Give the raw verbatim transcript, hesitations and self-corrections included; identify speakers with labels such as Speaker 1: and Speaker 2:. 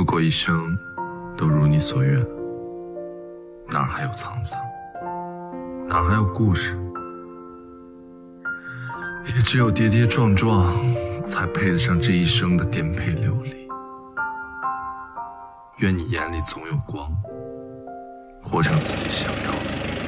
Speaker 1: 如果一生都如你所愿，哪儿还有沧桑，哪儿还有故事？也只有跌跌撞撞，才配得上这一生的颠沛流离。愿你眼里总有光，活成自己想要的。